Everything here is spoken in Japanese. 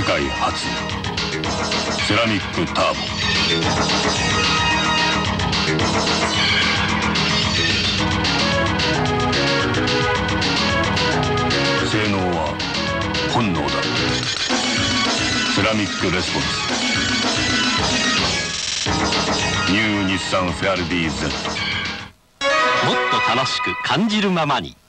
界初セラミックターボ。性能は本能だ。セラミックレスポンス。ニュー日産フェアレディ Z。 もっと楽しく感じるままに。